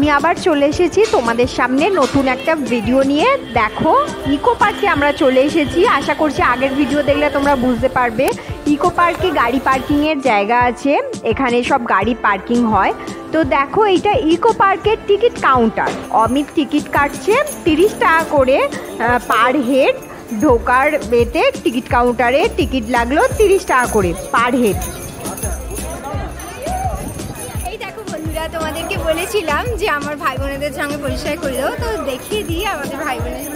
আমি আবার চলে এসেছি তোমাদের সামনে নতুন একটা ভিডিও নিয়ে। দেখো ইকো পার্কে আমরা চলে এসেছি। আশা করছি আগের ভিডিও দেখলে তোমরা বুঝতে পারবে। ইকো পার্কে গাড়ি পার্কিংয়ের জায়গা আছে, এখানে সব গাড়ি পার্কিং হয়। তো দেখো এইটা ইকো পার্কের টিকিট কাউন্টার। অমিত টিকিট কাটছে 30 টাকা করে পার হেড। ঢোকার বেতে টিকিট কাউন্টারে টিকিট লাগলো 30 টাকা করে পার হেড। তোমাদেরকে বলেছিলাম যে আমার ভাই বোনেদের সঙ্গে পরিচয় করে দেবো, তো দেখিয়ে দিই আমাদের ভাই বোনের।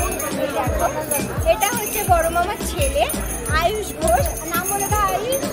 এটা হচ্ছে বড় মামার ছেলে আয়ুষ ঘোষ, নাম বলে তো আয়ুষ।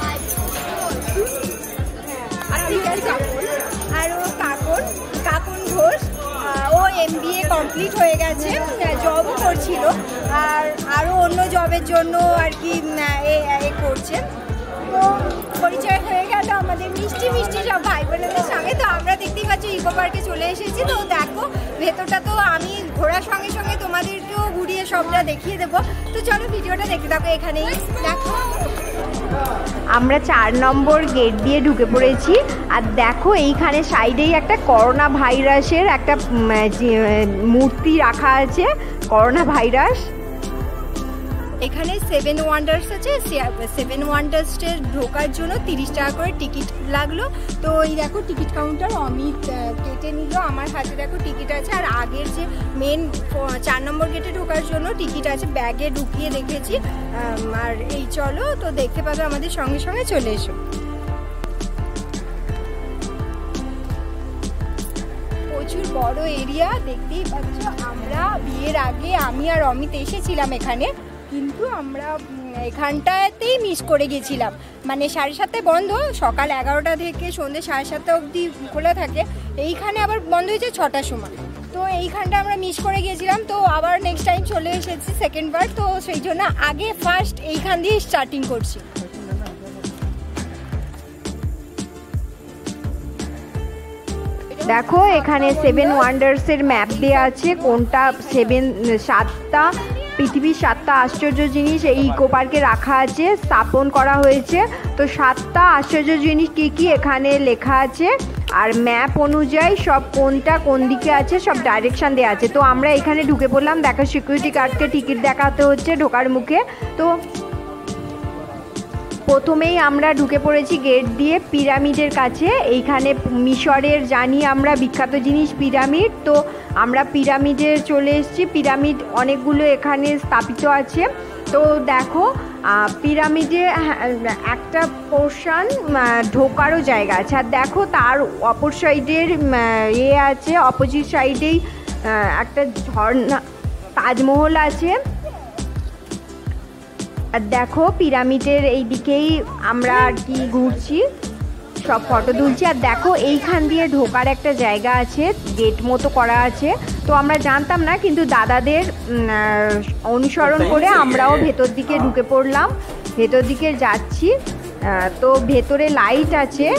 আর ও কাকুন ঘোষ, ও MBA কমপ্লিট হয়ে গেছে, জবও করছিল, আর আরও অন্য জবের জন্য আর কি এ করছে। তো পরিচয় হয়ে গেল আমাদের মিষ্টি মিষ্টি সব ভাই বোনেদের সঙ্গে। তো আমরা দেখতেই পাচ্ছি ইকো পার্কে চলে এসেছি। তো দেখো ভেতরটা তো আমি ঘোরার সঙ্গে সঙ্গে তোমাদেরকেও ঘুরিয়ে সবটা দেখিয়ে দেবো। তো চলো ভিডিওটা দেখতে থাকো। এখানেই দেখো আমরা 4 নম্বর গেট দিয়ে ঢুকে পড়েছি। আর দেখো এইখানে সাইডেই একটা করোনা ভাইরাসের একটা মূর্তি রাখা আছে, করোনা ভাইরাস। এখানে 7 ওয়ান্ডার্স আছে। 7 ওয়ান্ডার্সের ঢোকার জন্য 30 টাকা করে টিকিট লাগলো। তো এই দেখো টিকিট কাউন্টার অমিত কেটে নিল। আমার হাতে দেখো টিকিট আছে। আর আগের যে মেন 4 নম্বর গেটে ঢোকার জন্য টিকিট আছে, ব্যাগে ঢুকিয়ে রেখেছি। আর এই চলো, তো দেখতে পাবে আমাদের সঙ্গে সঙ্গে চলে এসো। প্রচুর বড় এরিয়া দেখতেই পাচ্ছ। আমরা বিয়ের আগে আমি আর অমিত এসেছিলাম এখানে, কিন্তু আমরা এখানটাতেই মিস করে গেছিলাম। মানে 7:30 বন্ধ, সকাল 11টা থেকে সন্ধ্যে 7:30 অবধি খোলা থাকে। এইখানে আবার বন্ধ হয়েছে 6টার সময়। তো এইখানটা আমরা মিস করে গেছিলাম। তো আবার নেক্সট টাইম চলে এসেছি সেকেন্ড বার। তো সেই জন্য আগে ফার্স্ট এইখান দিয়ে স্টার্টিং করছি। দেখো এখানে 7 ওয়ান্ডার্সের ম্যাপ দেওয়া আছে, কোনটা 7টা পৃথিবীর 7টা আশ্চর্য জিনিস এই ইকো পার্কে রাখা আছে, স্থাপন করা হয়েছে। তো 7টা আশ্চর্য জিনিস কী কী এখানে লেখা আছে, আর ম্যাপ অনুযায়ী সব কোনটা কোন দিকে আছে সব ডাইরেকশান দেওয়া আছে। তো আমরা এখানে ঢুকে পড়লাম। দেখো সিকিউরিটি গার্ডকে টিকিট দেখাতে হচ্ছে ঢোকার মুখে। তো প্রথমেই আমরা ঢুকে পড়েছি গেট দিয়ে পিরামিডের কাছে। এইখানে মিশরের জানি আমরা বিখ্যাত জিনিস পিরামিড। তো আমরা পিরামিডে চলে এসেছি। পিরামিড অনেকগুলো এখানে স্থাপিত আছে। তো দেখো পিরামিডে একটা পোর্শন ঢোকারও জায়গা আছে। আর দেখো তার অপর সাইডের আছে, অপোজিট সাইডেই একটা ঝর্ণা তাজমহল আছে। আর দেখো পিরামিডের এই দিকেই আমরা আর কি ঘুরছি, সব ফটো তুলছি। আর দেখো এইখান দিয়ে ঢোকার একটা জায়গা আছে, গেট মতো করা আছে। তো আমরা জানতাম না, কিন্তু দাদাদের অনুসরণ করে আমরাও ভেতর দিকে ঢুকে পড়লাম, ভেতর দিকে যাচ্ছি। তো ভেতরে লাইট আছে,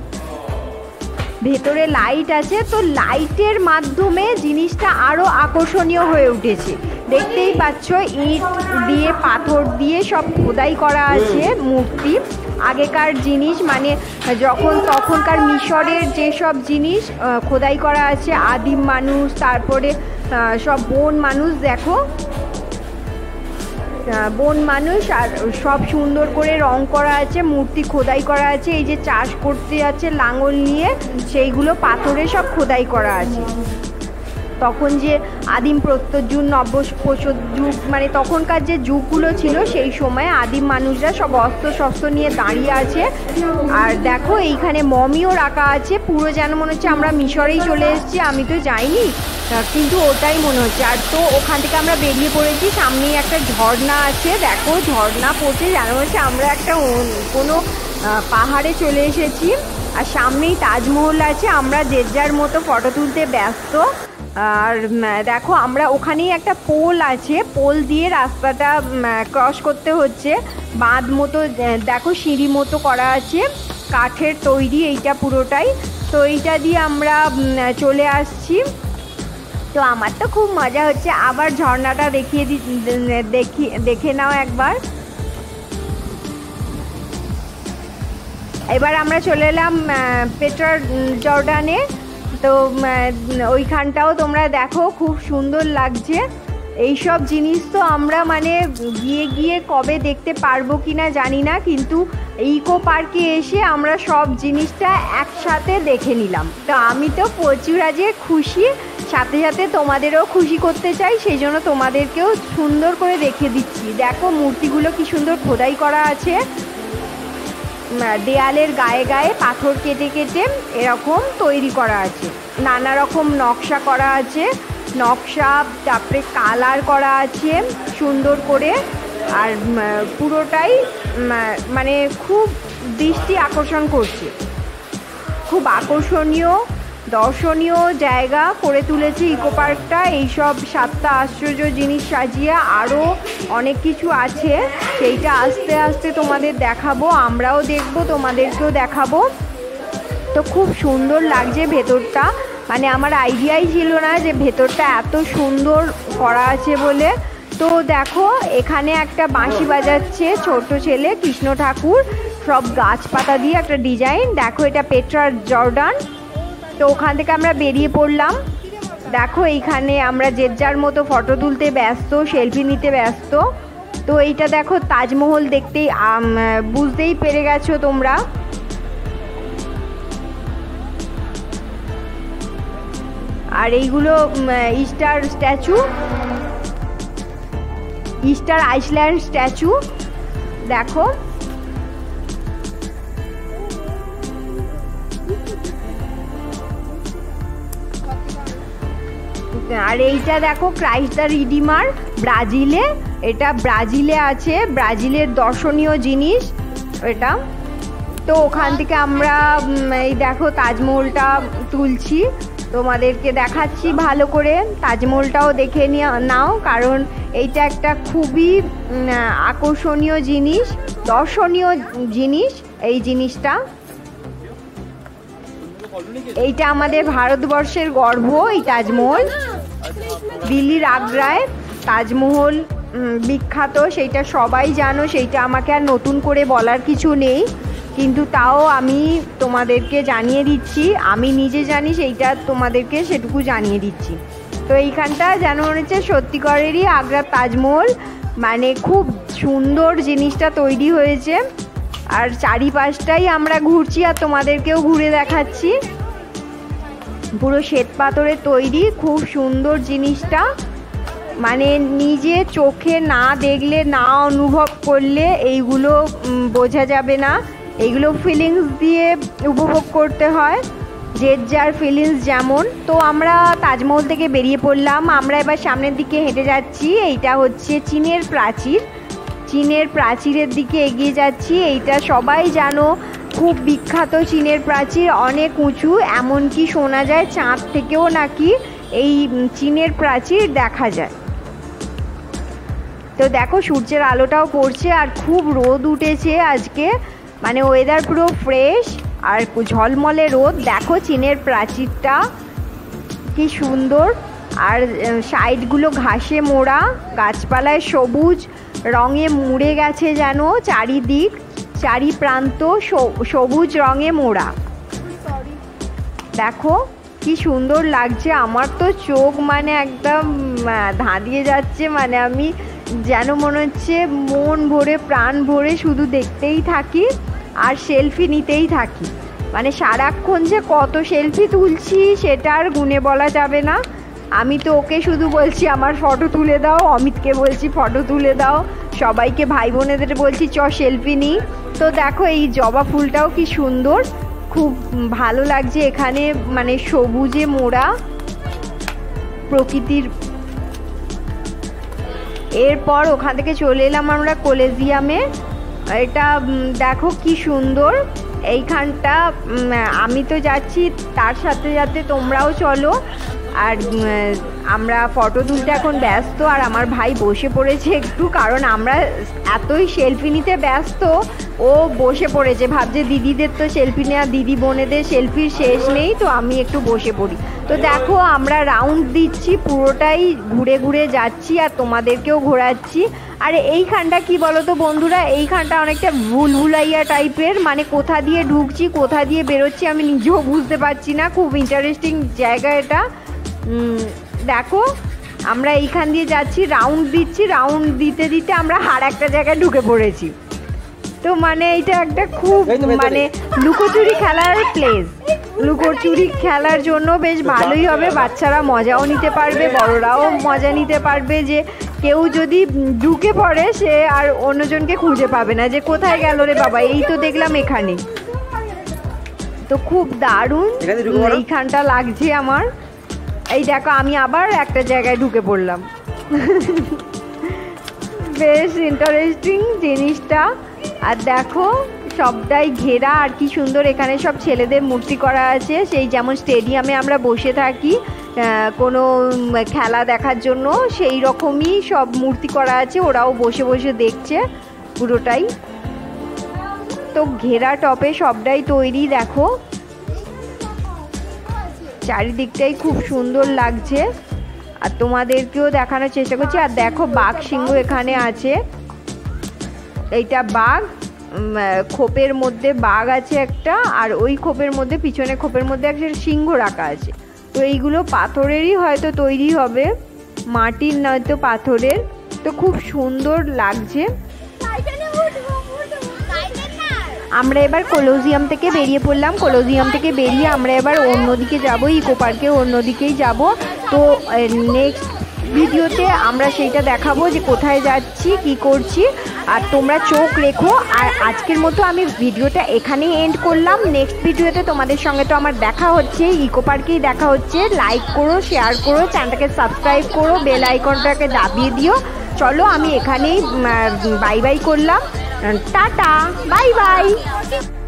ভেতরে লাইট আছে। তো লাইটের মাধ্যমে জিনিসটা আরও আকর্ষণীয় হয়ে উঠেছে। দেখতেই পাচ্ছ ইট দিয়ে পাথর দিয়ে সব খোদাই করা আছে মূর্তি। আগেকার জিনিস মানে যখন তখনকার মিশরের যেসব জিনিস খোদাই করা আছে, আদিম মানুষ, তারপরে সব বন মানুষ, দেখো বন মানুষ, আর সব সুন্দর করে রং করা আছে, মূর্তি খোদাই করা আছে। এই যে চাষ করতে আছে লাঙল নিয়ে, সেইগুলো পাথরে সব খোদাই করা আছে। তখন যে আদিম প্রত্যর্যুগ নব্যপ্রসর যুগ, মানে তখনকার যে যুগগুলো ছিল সেই সময় আদিম মানুষরা সব অস্ত্র শস্ত্র নিয়ে দাঁড়িয়ে আছে। আর দেখো এইখানে মমিও রাখা আছে, পুরো যেন মনে হচ্ছে আমরা মিশরেই চলে এসেছি। আমি তো যাইনি, কিন্তু ওটাই মনে হচ্ছে। আর তো ওখান থেকে আমরা বেরিয়ে পড়েছি। সামনেই একটা ঝর্ণা আছে, দেখো ঝর্ণা পড়ছে, যেন হচ্ছে আমরা একটা কোনো পাহাড়ে চলে এসেছি। আর সামনেই তাজমহল আছে। আমরা যে যার মতো ফটো তুলতে ব্যস্ত। আর দেখো আমরা ওখানেই একটা পোল আছে, পোল দিয়ে রাস্তাটা ক্রস করতে হচ্ছে। বাঁধ মতো দেখো সিঁড়ি মতো করা আছে, কাঠের তৈরি এইটা পুরোটাই। তো এইটা দিয়ে আমরা চলে আসছি। তো আমার তো খুব মজা হচ্ছে। আবার ঝর্ণাটা দেখে নাও একবার। এবার আমরা চলে এলাম পেট্রা জর্ডানে। তো ওইখানটাও তোমরা দেখো, খুব সুন্দর লাগছে। এইসব জিনিস তো আমরা মানে গিয়ে গিয়ে কবে দেখতে পারবো কিনা জানি না, কিন্তু ইকো পার্কে এসে আমরা সব জিনিসটা একসাথে দেখে নিলাম। তো আমি তো প্রচুর আজকে খুশি, সাথে সাথে তোমাদেরও খুশি করতে চাই, সেই জন্য তোমাদেরকেও সুন্দর করে দেখিয়ে দিচ্ছি। দেখো মূর্তিগুলো কি সুন্দর খোদাই করা আছে, দেয়ালের গায়ে গায়ে পাথর কেটে কেটে এরকম তৈরি করা আছে, নানা রকম নকশা করা আছে, নকশা তারপরে কালার করা আছে সুন্দর করে। আর পুরোটাই মানে খুব দৃষ্টি আকর্ষণ করছে, খুব আকর্ষণীয় দর্শনীয় জায়গা করে তুলেছে ইকো পার্কটা। এইসব 7টা আশ্চর্য জিনিস সাজিয়ে আরও অনেক কিছু আছে, সেইটা আস্তে আস্তে তোমাদের দেখাবো, আমরাও দেখবো, তোমাদেরকেও দেখাবো। তো খুব সুন্দর লাগছে ভেতরটা, মানে আমার আইডিয়াই ছিল না যে ভেতরটা এত সুন্দর করা আছে বলে। তো দেখো এখানে একটা বাঁশি বাজাচ্ছে ছোট ছেলে, কৃষ্ণ ঠাকুর, সব গাছপাতা দিয়ে একটা ডিজাইন। দেখো এটা পেট্রা জর্ডান। তো ওখান থেকে আমরা বেরিয়ে পড়লাম। দেখো এইখানে আমরা যে যার মতো ফটো তুলতে ব্যস্ত, সেলফি নিতে ব্যস্ত। তো এইটা দেখো তাজমহল, দেখতেই বুঝতেই পেরে গেছো তোমরা। আর এইগুলো Easter statue, Easter island statue. দেখো আর এইটা দেখো ক্রাইস্ট দ্য রিডিমার, ব্রাজিলে, এটা ব্রাজিলে আছে, ব্রাজিলের দর্শনীয় জিনিস এটা। তো ওখান থেকে আমরা এই দেখো তাজমহলটা তুলছি, তোমাদেরকে দেখাচ্ছি ভালো করে। তাজমহলটাও দেখে নাও, কারণ এইটা একটা খুবই আকর্ষণীয় জিনিস, দর্শনীয় জিনিস এই জিনিসটা। এইটা আমাদের ভারতবর্ষের গর্ব, এই তাজমহল। দিল্লির আগ্রায় তাজমহল বিখ্যাত, সেইটা সবাই জানো, সেইটা আমাকে আর নতুন করে বলার কিছু নেই, কিন্তু তাও আমি তোমাদেরকে জানিয়ে দিচ্ছি, আমি নিজে জানি সেইটা তোমাদেরকে সেটুকু জানিয়ে দিচ্ছি। তো এইখানটা যেন মনে হচ্ছে সত্যিকারেরই আগ্রার তাজমহল, মানে খুব সুন্দর জিনিসটা তৈরি হয়েছে। আর চারিপাশটাই আমরা ঘুরছি আর তোমাদেরকেও ঘুরে দেখাচ্ছি। পুরো শ্বেত পাথরের তৈরি, খুব সুন্দর জিনিসটা, মানে নিজে চোখে না দেখলে, না অনুভব করলে এইগুলো বোঝা যাবে না। এইগুলো ফিলিংস দিয়ে উপভোগ করতে হয়, যে যার ফিলিংস যেমন। তো আমরা তাজমহল থেকে বেরিয়ে পড়লাম, আমরা এবার সামনের দিকে হেঁটে যাচ্ছি। এইটা হচ্ছে চীনের প্রাচীর, চীনের প্রাচীরের দিকে এগিয়ে যাচ্ছি। এইটা সবাই জানো, খুব বিখ্যাত চীনের প্রাচীর, অনেক উঁচু, এমনকি শোনা যায় চাঁদ থেকেও নাকি এই চীনের প্রাচীর দেখা যায়। তো দেখো সূর্যের আলোটাও পড়ছে আর খুব রোদ উঠেছে আজকে, মানে ওয়েদার পুরো ফ্রেশ আর ঝলমলে রোদ। দেখো চীনের প্রাচীরটা কি সুন্দর, আর সাইডগুলো ঘাসে মোড়া, গাছপালায় সবুজ রঙে মুড়ে গেছে যেন চারিদিক, চারি প্রান্ত সবুজ রঙে মোড়া। দেখো কি সুন্দর লাগছে, আমার তো চোখ মানে একদম ধাঁধিয়ে যাচ্ছে, মানে আমি যেন মনে হচ্ছে মন ভরে প্রাণ ভরে শুধু দেখতেই থাকি আর সেলফি নিতেই থাকি। মানে সারাক্ষণ যে কত সেলফি তুলছি সেটা আর গুণে বলা যাবে না। আমি তো ওকে শুধু বলছি আমার ফটো তুলে দাও, অমিতকে বলছি ফটো তুলে দাও, সবাইকে ভাই বোনেদের বলছি চ সেলফি নিই। তো দেখো এই জবা ফুলটাও কি সুন্দর, খুব ভালো লাগছে এখানে, মানে সবুজে মোড়া প্রকৃতির। এরপর ওখান থেকে চলে এলাম আমরা কলেজিয়ামে। এটা দেখো কি সুন্দর এইখানটা, আমি তো যাচ্ছি, তার সাথে সাথে তোমরাও চলো। আর আমরা ফটো তুলতে এখন ব্যস্ত, আর আমার ভাই বসে পড়েছে একটু, কারণ আমরা এতই সেলফি নিতে ব্যস্ত, ও বসে পড়েছে, ভাবছে দিদিদের তো সেলফি নেওয়া, দিদি বোনেদের সেলফির শেষ নেই, তো আমি একটু বসে পড়ি। তো দেখো আমরা রাউন্ড দিচ্ছি, পুরোটাই ঘুরে ঘুরে যাচ্ছি আর তোমাদেরকেও ঘোরাচ্ছি। আর এইখানটা কি বলো তো বন্ধুরা, এইখানটা অনেকটা ভুলভুলাইয়া টাইপের, মানে কোথা দিয়ে ঢুকছি কোথা দিয়ে বেরোচ্ছি আমি নিজেও বুঝতে পারছি না। খুব ইন্টারেস্টিং জায়গা এটা। দেখো আমরা এইখান দিয়ে যাচ্ছি, রাউন্ড দিচ্ছি, রাউন্ড দিতে দিতে আমরা আর একটা জায়গায় ঢুকে পড়েছি। তো মানে এটা একটা খুব মানে লুকোচুরি খেলার প্লেস, লুকোচুরি খেলার জন্য বেশ ভালোই হবে, বাচ্চারা মজাও নিতে পারবে, বড়রাও মজা নিতে পারবে, যে কেউ যদি ঢুকে পড়ে সে আর অন্যজনকে খুঁজে পাবে না যে কোথায় গেল রে বাবা, এই তো দেখলাম এখানে। তো খুব দারুণ এইখানটা লাগছে আমার। এই দেখো আমি আবার একটা জায়গায় ঢুকে পড়লাম। বেশ ইন্টারেস্টিং জিনিসটা। আর দেখো সবটাই ঘেরা, আর কি সুন্দর এখানে সব ছেলেদের মূর্তি করা আছে, সেই যেমন স্টেডিয়ামে আমরা বসে থাকি কোনো খেলা দেখার জন্য, সেই রকমই সব মূর্তি করা আছে, ওরাও বসে বসে দেখছে পুরোটাই। তো ঘেরা টপে সবটাই তৈরি, দেখো চারিদিকটাই খুব সুন্দর লাগছে, আর তোমাদেরকেও দেখানোর চেষ্টা করছি। আর দেখো বাঘ সিংহ এখানে আছে, এইটা বাঘ, খোপের মধ্যে বাঘ আছে একটা, আর ওই খোপের মধ্যে পিছনে খোপের মধ্যে একটা সিংহ রাখা আছে। তো এইগুলো পাথরেরই হয়তো তৈরি হবে, মাটির নয়তো পাথরের। তো খুব সুন্দর লাগছে। আমরা এবার কলোজিয়াম থেকে বেরিয়ে পড়লাম, কলোজিয়াম থেকে বেরিয়ে আমরা এবার অন্যদিকে যাব, ইকো পার্কে অন্যদিকেই যাব। তো নেক্সট ভিডিওতে আমরা সেইটা দেখাবো যে কোথায় যাচ্ছি কি করছি, আর তোমরা চোখ রেখো। আর আজকের মতো আমি ভিডিওটা এখানেই এন্ড করলাম। নেক্সট ভিডিওতে তোমাদের সঙ্গে তো আমার দেখা হচ্ছে, ইকো পার্কেই দেখা হচ্ছে। লাইক করো, শেয়ার করো, চ্যানেলটাকে সাবস্ক্রাইব করো, বেল আইকনটাকে দাবিয়ে দিও। চলো আমি এখানেই বাই বাই করলাম, টাটা, বাই বাই।